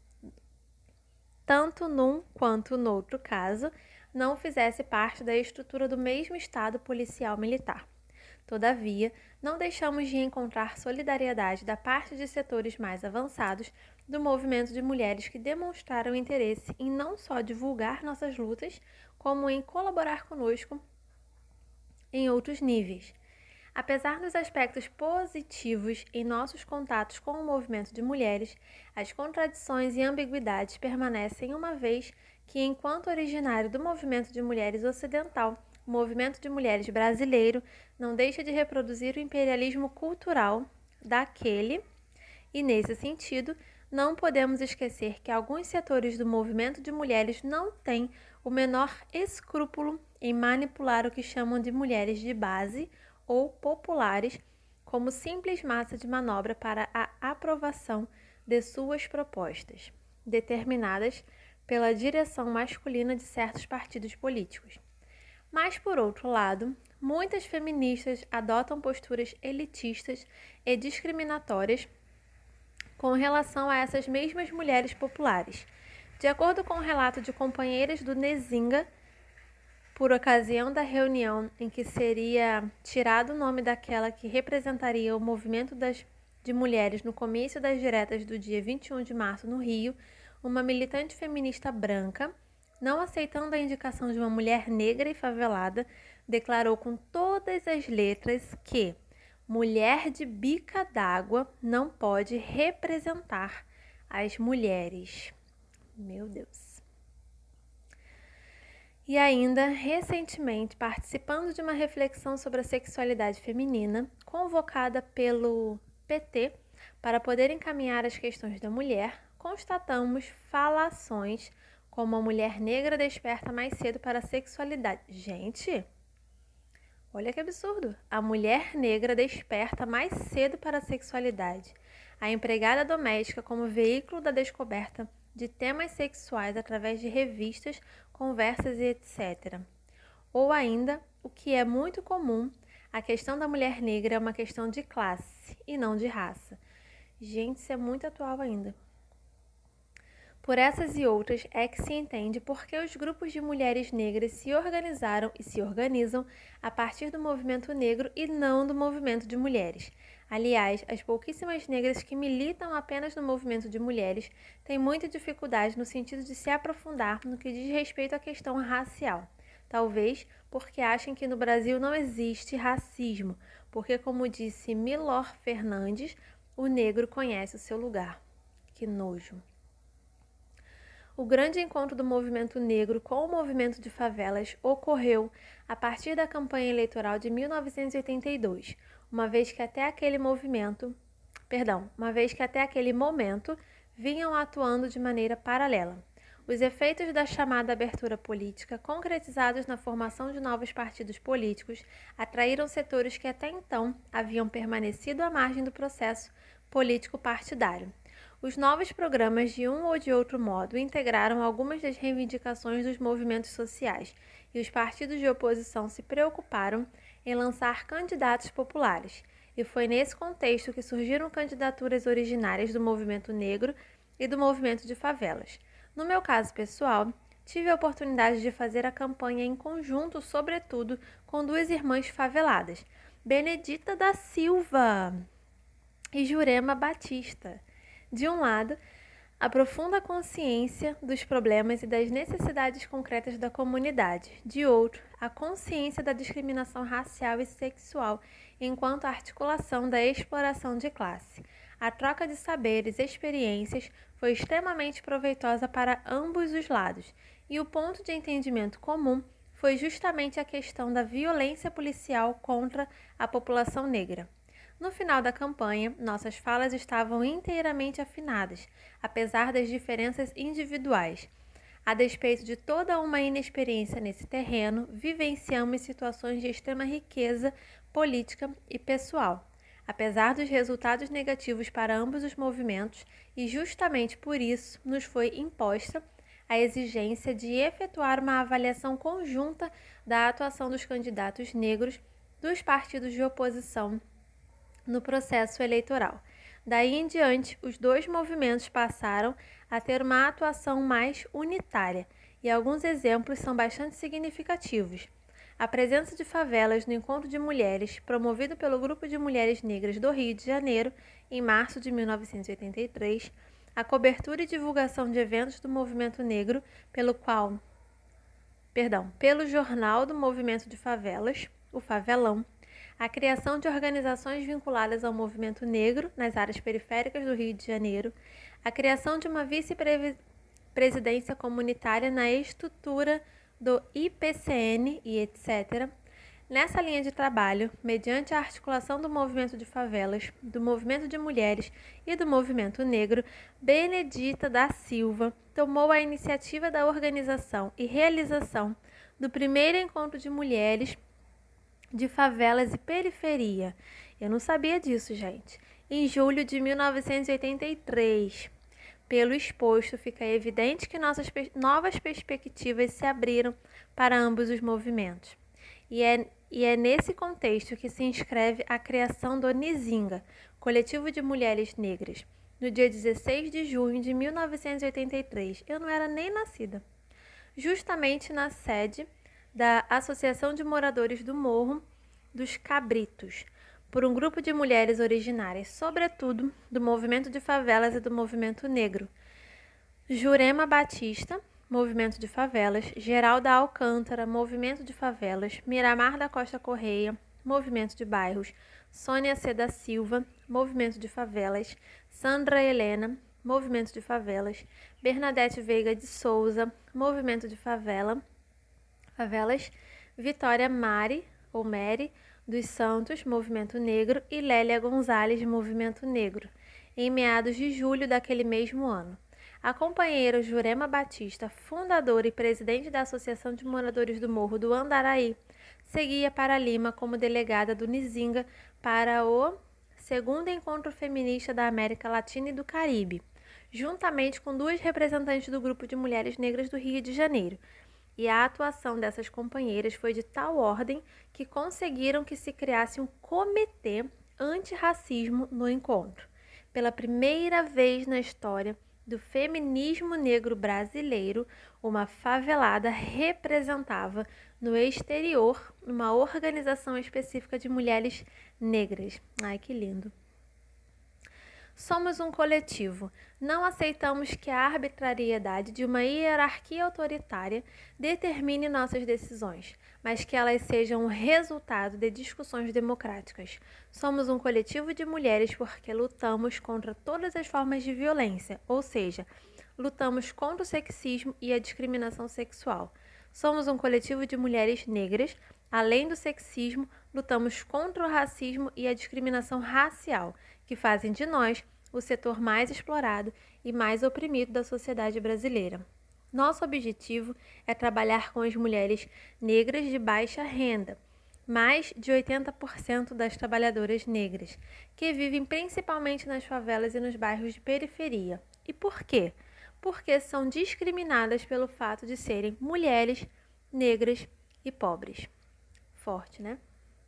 no outro caso, não fizesse parte da estrutura do mesmo Estado policial militar. Todavia, não deixamos de encontrar solidariedade da parte de setores mais avançados do movimento de mulheres que demonstraram interesse em não só divulgar nossas lutas, como em colaborar conosco em outros níveis. Apesar dos aspectos positivos em nossos contatos com o movimento de mulheres, as contradições e ambiguidades permanecem, uma vez que, enquanto originário do movimento de mulheres ocidental, o movimento de mulheres brasileiro não deixa de reproduzir o imperialismo cultural daquele, e, nesse sentido, não podemos esquecer que alguns setores do movimento de mulheres não têm o menor escrúpulo em manipular o que chamam de mulheres de base ou populares como simples massa de manobra para a aprovação de suas propostas, determinadas pela direção masculina de certos partidos políticos. Mas, por outro lado, muitas feministas adotam posturas elitistas e discriminatórias com relação a essas mesmas mulheres populares. De acordo com o relato de companheiras do Nezinga, por ocasião da reunião em que seria tirado o nome daquela que representaria o movimento de mulheres no comício das diretas do dia 21 de março no Rio, uma militante feminista branca, não aceitando a indicação de uma mulher negra e favelada, declarou com todas as letras que mulher de bica d'água não pode representar as mulheres. Meu Deus. E ainda, recentemente, participando de uma reflexão sobre a sexualidade feminina, convocada pelo PT para poder encaminhar as questões da mulher, constatamos falações como a mulher negra desperta mais cedo para a sexualidade. Gente, olha que absurdo! A mulher negra desperta mais cedo para a sexualidade. A empregada doméstica como veículo da descoberta de temas sexuais através de revistas, conversas e etc. Ou ainda, o que é muito comum, a questão da mulher negra é uma questão de classe e não de raça. Gente, isso é muito atual ainda. Por essas e outras é que se entende por que os grupos de mulheres negras se organizaram e se organizam a partir do movimento negro e não do movimento de mulheres. Aliás, as pouquíssimas negras que militam apenas no movimento de mulheres têm muita dificuldade no sentido de se aprofundar no que diz respeito à questão racial. Talvez porque achem que no Brasil não existe racismo, porque, como disse Milor Fernandes, o negro conhece o seu lugar. Que nojo! O grande encontro do movimento negro com o movimento de favelas ocorreu a partir da campanha eleitoral de 1982, uma vez que até aquele momento vinham atuando de maneira paralela. Os efeitos da chamada abertura política, concretizados na formação de novos partidos políticos, atraíram setores que até então haviam permanecido à margem do processo político partidário. Os novos programas, de um ou de outro modo, integraram algumas das reivindicações dos movimentos sociais, e os partidos de oposição se preocuparam em lançar candidatos populares. E foi nesse contexto que surgiram candidaturas originárias do movimento negro e do movimento de favelas. No meu caso pessoal, tive a oportunidade de fazer a campanha em conjunto, sobretudo com duas irmãs faveladas, Benedita da Silva e Jurema Batista. De um lado, a profunda consciência dos problemas e das necessidades concretas da comunidade. De outro, a consciência da discriminação racial e sexual enquanto articulação da exploração de classe. A troca de saberes e experiências foi extremamente proveitosa para ambos os lados, e o ponto de entendimento comum foi justamente a questão da violência policial contra a população negra. No final da campanha, nossas falas estavam inteiramente afinadas, apesar das diferenças individuais. A despeito de toda uma inexperiência nesse terreno, vivenciamos situações de extrema riqueza política e pessoal. Apesar dos resultados negativos para ambos os movimentos, e justamente por isso nos foi imposta a exigência de efetuar uma avaliação conjunta da atuação dos candidatos negros dos partidos de oposição no processo eleitoral. Daí em diante, os dois movimentos passaram a ter uma atuação mais unitária, e alguns exemplos são bastante significativos. A presença de favelas no Encontro de Mulheres, promovido pelo Grupo de Mulheres Negras do Rio de Janeiro, em março de 1983, a cobertura e divulgação de eventos do movimento negro pelo Jornal do Movimento de Favelas, o Favelão, a criação de organizações vinculadas ao movimento negro nas áreas periféricas do Rio de Janeiro, a criação de uma vice-presidência comunitária na estrutura do IPCN e etc. Nessa linha de trabalho, mediante a articulação do movimento de favelas, do movimento de mulheres e do movimento negro, Benedita da Silva tomou a iniciativa da organização e realização do primeiro encontro de mulheres de favelas e periferia. Eu não sabia disso, gente. Em julho de 1983. Pelo exposto, fica evidente que novas perspectivas se abriram para ambos os movimentos. E é nesse contexto que se inscreve a criação do Nizinga, Coletivo de Mulheres Negras, no dia 16 de junho de 1983. Eu não era nem nascida. Justamente na sede da Associação de Moradores do Morro dos Cabritos, por um grupo de mulheres originárias, sobretudo do movimento de favelas e do movimento negro. Jurema Batista, movimento de favelas, Geralda Alcântara, movimento de favelas, Miramar da Costa Correia, movimento de bairros, Sônia C. da Silva, movimento de favelas, Sandra Helena, movimento de favelas, Bernadette Veiga de Souza, movimento de favelas, Vitória Mari dos Santos, movimento negro, e Lélia Gonzalez, movimento negro, em meados de julho daquele mesmo ano. A companheira Jurema Batista, fundadora e presidente da Associação de Moradores do Morro do Andaraí, seguia para Lima como delegada do Nizinga para o segundo encontro feminista da América Latina e do Caribe, juntamente com duas representantes do Grupo de Mulheres Negras do Rio de Janeiro. E a atuação dessas companheiras foi de tal ordem que conseguiram que se criasse um comitê antirracismo no encontro. Pela primeira vez na história do feminismo negro brasileiro, uma favelada representava no exterior uma organização específica de mulheres negras. Ai, que lindo! Somos um coletivo. Não aceitamos que a arbitrariedade de uma hierarquia autoritária determine nossas decisões, mas que elas sejam o resultado de discussões democráticas. Somos um coletivo de mulheres porque lutamos contra todas as formas de violência, ou seja, lutamos contra o sexismo e a discriminação sexual. Somos um coletivo de mulheres negras. Além do sexismo, lutamos contra o racismo e a discriminação racial, que fazem de nós o setor mais explorado e mais oprimido da sociedade brasileira. Nosso objetivo é trabalhar com as mulheres negras de baixa renda, mais de 80% das trabalhadoras negras, que vivem principalmente nas favelas e nos bairros de periferia. E por quê? Porque são discriminadas pelo fato de serem mulheres, negras e pobres. Forte, né?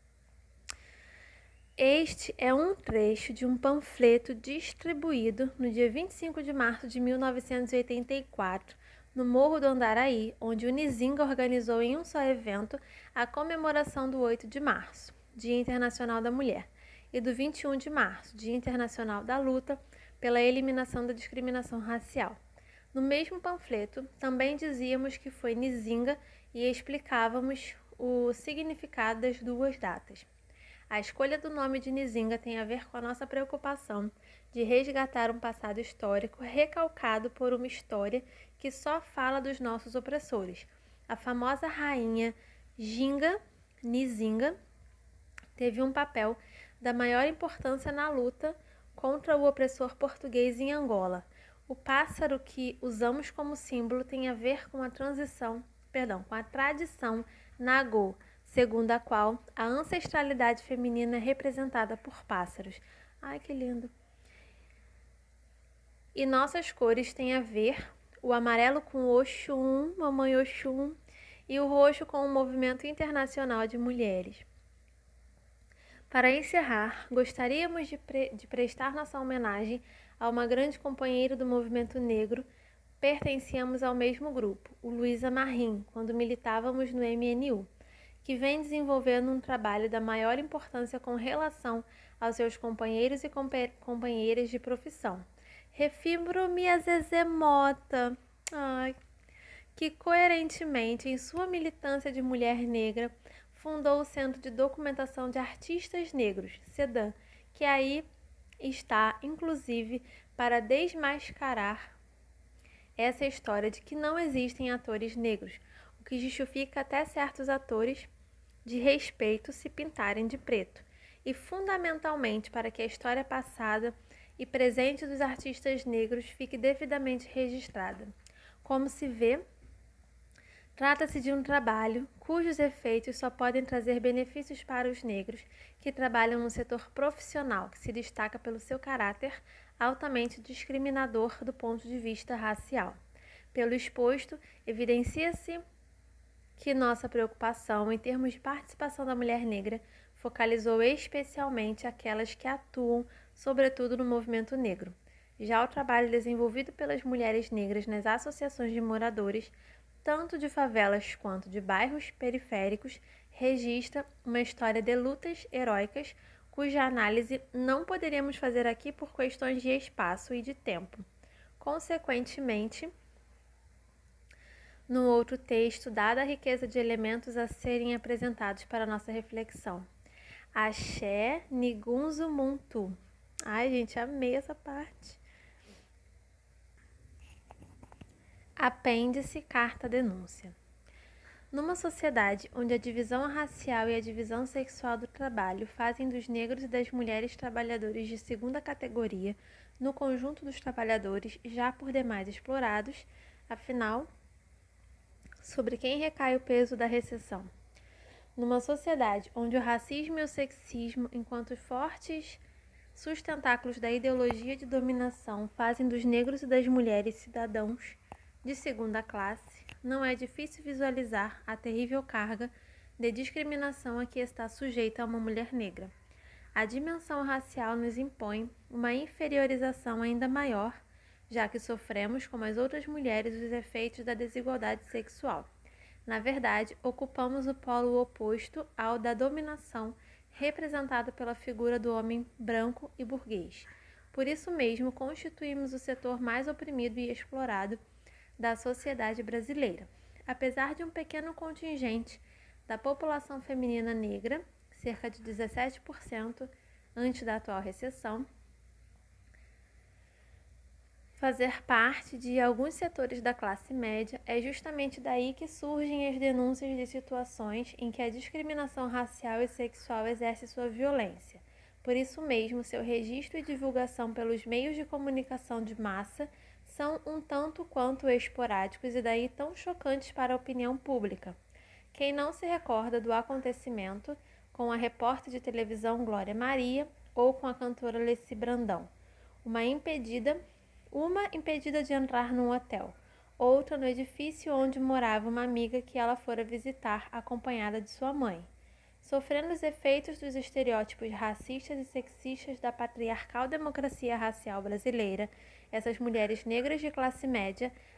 Este é um trecho de um panfleto distribuído no dia 25 de março de 1984 no Morro do Andaraí, onde o Nizinga organizou em um só evento a comemoração do 8 de março, Dia Internacional da Mulher, e do 21 de março, Dia Internacional da Luta pela Eliminação da Discriminação Racial. No mesmo panfleto, também dizíamos que foi Nizinga e explicávamos o significado das duas datas. A escolha do nome de Nizinga tem a ver com a nossa preocupação de resgatar um passado histórico recalcado por uma história que só fala dos nossos opressores. A famosa rainha Ginga Nizinga teve um papel da maior importância na luta contra o opressor português em Angola. O pássaro que usamos como símbolo tem a ver com a tradição Nagô, segundo a qual a ancestralidade feminina é representada por pássaros. Ai, que lindo! E nossas cores têm a ver o amarelo com Oxum, Mamãe Oxum, e o roxo com o Movimento Internacional de Mulheres. Para encerrar, gostaríamos de prestar nossa homenagem a uma grande companheira do movimento negro. Pertencíamos ao mesmo grupo, o Luísa Marim, quando militávamos no MNU, que vem desenvolvendo um trabalho da maior importância com relação aos seus companheiros e companheiras de profissão. Refiro-me a Zezé Mota, que coerentemente, em sua militância de mulher negra, fundou o Centro de Documentação de Artistas Negros, CEDAM, que aí está, inclusive, para desmascarar essa história de que não existem atores negros, o que justifica até certos atores de respeito se pintarem de preto, e fundamentalmente para que a história passada e presente dos artistas negros fique devidamente registrada. Como se vê, trata-se de um trabalho cujos efeitos só podem trazer benefícios para os negros que trabalham no setor profissional, que se destaca pelo seu caráter altamente discriminador do ponto de vista racial. Pelo exposto, evidencia-se que nossa preocupação em termos de participação da mulher negra focalizou especialmente aquelas que atuam, sobretudo, no movimento negro. Já o trabalho desenvolvido pelas mulheres negras nas associações de moradores, tanto de favelas quanto de bairros periféricos, registra uma história de lutas heróicas, cuja análise não poderíamos fazer aqui por questões de espaço e de tempo. Consequentemente, no outro texto, dada a riqueza de elementos a serem apresentados para nossa reflexão. Axé Nigunzo Muntu. Ai, gente, amei essa parte. Apêndice Carta Denúncia. Numa sociedade onde a divisão racial e a divisão sexual do trabalho fazem dos negros e das mulheres trabalhadores de segunda categoria no conjunto dos trabalhadores já por demais explorados, afinal, sobre quem recai o peso da recessão? Numa sociedade onde o racismo e o sexismo, enquanto fortes sustentáculos da ideologia de dominação, fazem dos negros e das mulheres cidadãos de segunda classe, não é difícil visualizar a terrível carga de discriminação a que está sujeita uma mulher negra. A dimensão racial nos impõe uma inferiorização ainda maior, já que sofremos, como as outras mulheres, os efeitos da desigualdade sexual. Na verdade, ocupamos o polo oposto ao da dominação, representado pela figura do homem branco e burguês. Por isso mesmo, constituímos o setor mais oprimido e explorado da sociedade brasileira. Apesar de um pequeno contingente da população feminina negra, cerca de 17% antes da atual recessão, fazer parte de alguns setores da classe média, é justamente daí que surgem as denúncias de situações em que a discriminação racial e sexual exerce sua violência. Por isso mesmo, seu registro e divulgação pelos meios de comunicação de massa são um tanto quanto esporádicos e daí tão chocantes para a opinião pública. Quem não se recorda do acontecimento com a repórter de televisão Glória Maria ou com a cantora Leci Brandão? Uma impedida de entrar num hotel, outra no edifício onde morava uma amiga que ela fora visitar acompanhada de sua mãe. Sofrendo os efeitos dos estereótipos racistas e sexistas da patriarcal democracia racial brasileira, essas mulheres negras de classe média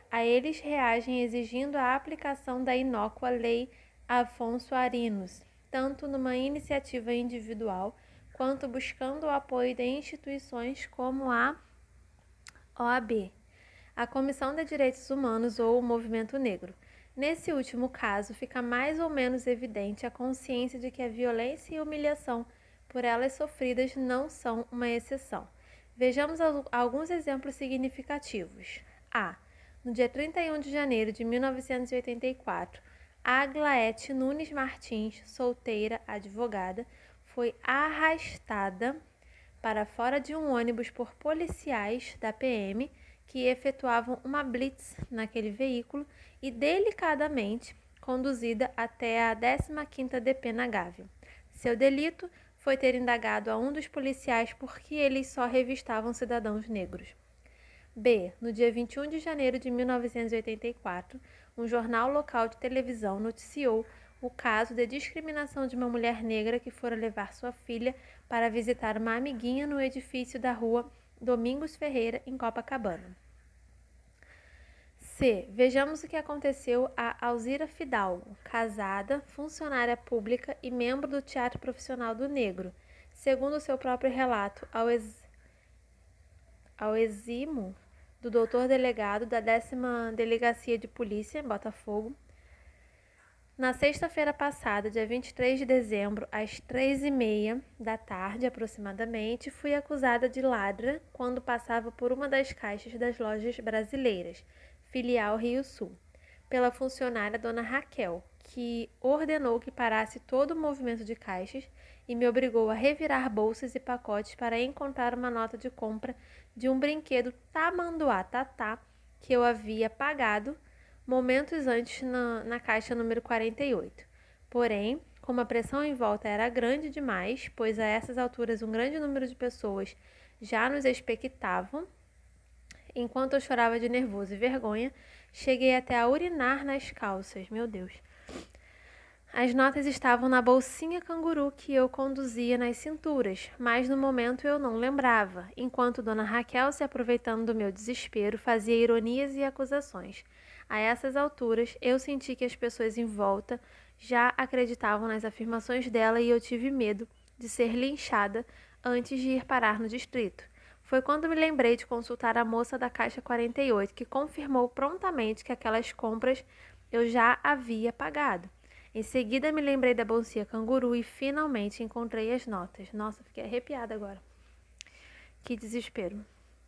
A eles reagem exigindo a aplicação da inócua Lei Afonso Arinos, tanto numa iniciativa individual quanto buscando o apoio de instituições como a OAB, a Comissão de Direitos Humanos ou o Movimento Negro. Nesse último caso, fica mais ou menos evidente a consciência de que a violência e humilhação por elas sofridas não são uma exceção. Vejamos alguns exemplos significativos. A. No dia 31 de janeiro de 1984, Aglaete Nunes Martins, solteira, advogada, foi arrastada para fora de um ônibus por policiais da PM que efetuavam uma blitz naquele veículo e delicadamente conduzida até a 15ª DP na Gávea. Seu delito foi ter indagado a um dos policiais porque eles só revistavam cidadãos negros. B. No dia 21 de janeiro de 1984, um jornal local de televisão noticiou o caso de discriminação de uma mulher negra que fora levar sua filha para visitar uma amiguinha no edifício da rua Domingos Ferreira, em Copacabana. C. Vejamos o que aconteceu a Alzira Fidalgo, casada, funcionária pública e membro do Teatro Profissional do Negro. Segundo seu próprio relato, ao exímio do doutor delegado da 10ª Delegacia de Polícia, em Botafogo, na sexta-feira passada, dia 23 de dezembro, às 3h30 da tarde, aproximadamente, fui acusada de ladra quando passava por uma das caixas das lojas brasileiras, filial Rio Sul, pela funcionária dona Raquel, que ordenou que parasse todo o movimento de caixas e me obrigou a revirar bolsas e pacotes para encontrar uma nota de compra de um brinquedo tamanduá tatá que eu havia pagado momentos antes na caixa número 48. Porém, como a pressão em volta era grande demais, pois a essas alturas um grande número de pessoas já nos expectavam, enquanto eu chorava de nervoso e vergonha, cheguei até a urinar nas calças. Meu Deus! As notas estavam na bolsinha canguru que eu conduzia nas cinturas, mas no momento eu não lembrava, enquanto dona Raquel, se aproveitando do meu desespero, fazia ironias e acusações. A essas alturas, eu senti que as pessoas em volta já acreditavam nas afirmações dela e eu tive medo de ser linchada antes de ir parar no distrito. Foi quando me lembrei de consultar a moça da caixa 48, que confirmou prontamente que aquelas compras eu já havia pagado. Em seguida, me lembrei da bolsinha canguru e finalmente encontrei as notas. Nossa, fiquei arrepiada agora. Que desespero.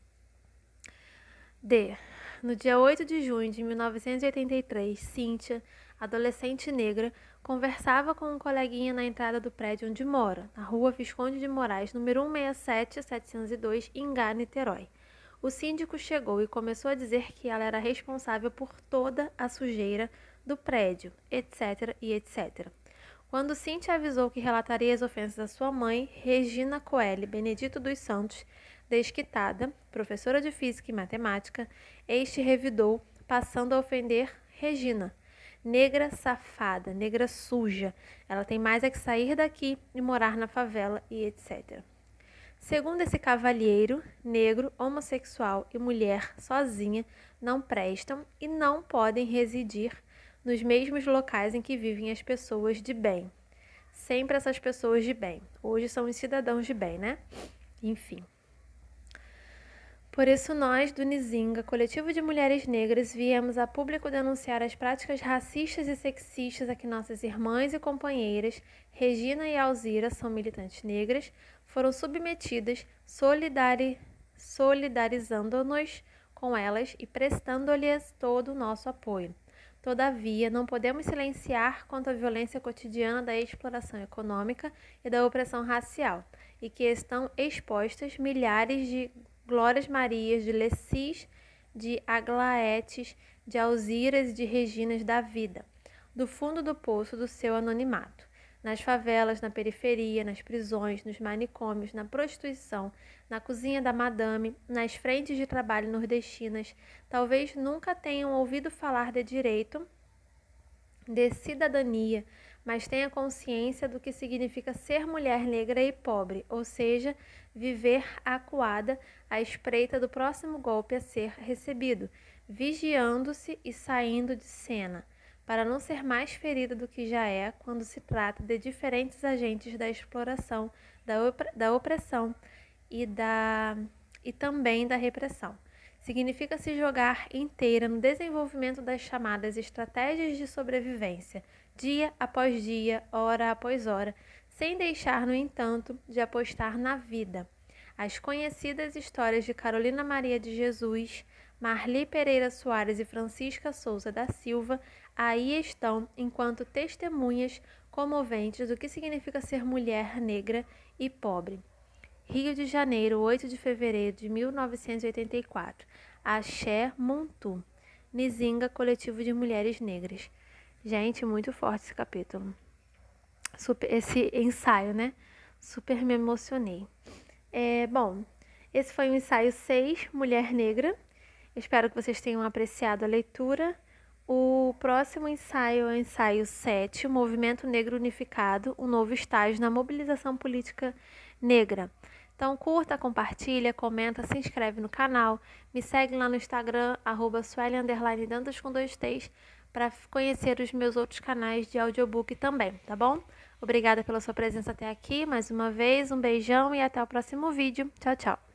D. No dia 8 de junho de 1983, Cíntia, adolescente negra, conversava com um coleguinha na entrada do prédio onde mora, na rua Visconde de Moraes, número 167-702, Ingá, Niterói. O síndico chegou e começou a dizer que ela era responsável por toda a sujeira do prédio, etc. e etc. Quando Cíntia avisou que relataria as ofensas à sua mãe, Regina Coelho Benedito dos Santos, desquitada, professora de física e matemática, este revidou, passando a ofender Regina. Negra safada, negra suja, ela tem mais é que sair daqui e morar na favela e etc. Segundo esse cavalheiro, negro, homossexual e mulher sozinha não prestam e não podem residir nos mesmos locais em que vivem as pessoas de bem. Sempre essas pessoas de bem. Hoje são os cidadãos de bem, né? Enfim. Por isso nós, do Nizinga, coletivo de mulheres negras, viemos a público denunciar as práticas racistas e sexistas a que nossas irmãs e companheiras, Regina e Alzira, são militantes negras, foram submetidas, solidarizando-nos com elas e prestando-lhes todo o nosso apoio. Todavia, não podemos silenciar quanto à violência cotidiana da exploração econômica e da opressão racial, e que estão expostas milhares de Glórias Marias, de Lecis, de Aglaetes, de Alziras e de Reginas da vida, do fundo do poço do seu anonimato, nas favelas, na periferia, nas prisões, nos manicômios, na prostituição, na cozinha da madame, nas frentes de trabalho nordestinas, talvez nunca tenham ouvido falar de direito, de cidadania, mas tenha consciência do que significa ser mulher negra e pobre, ou seja, viver acuada à espreita do próximo golpe a ser recebido, vigiando-se e saindo de cena, para não ser mais ferida do que já é quando se trata de diferentes agentes da exploração, da opressão e também da repressão. Significa se jogar inteira no desenvolvimento das chamadas estratégias de sobrevivência, dia após dia, hora após hora, sem deixar, no entanto, de apostar na vida. As conhecidas histórias de Carolina Maria de Jesus, Marli Pereira Soares e Francisca Souza da Silva aí estão enquanto testemunhas comoventes do que significa ser mulher negra e pobre. Rio de Janeiro, 8 de fevereiro de 1984. Axé Muntu. Nizinga, Coletivo de Mulheres Negras. Gente, muito forte esse capítulo. Esse ensaio, né? Super me emocionei. Bom, esse foi o ensaio 6, Mulher Negra. Espero que vocês tenham apreciado a leitura. O próximo ensaio é o ensaio 7, Movimento Negro Unificado, um novo estágio na mobilização política negra. Então curta, compartilha, comenta, se inscreve no canal, me segue lá no Instagram, @sueli_dantas com 2 T's, para conhecer os meus outros canais de audiobook também, tá bom? Obrigada pela sua presença até aqui, mais uma vez, um beijão e até o próximo vídeo. Tchau, tchau!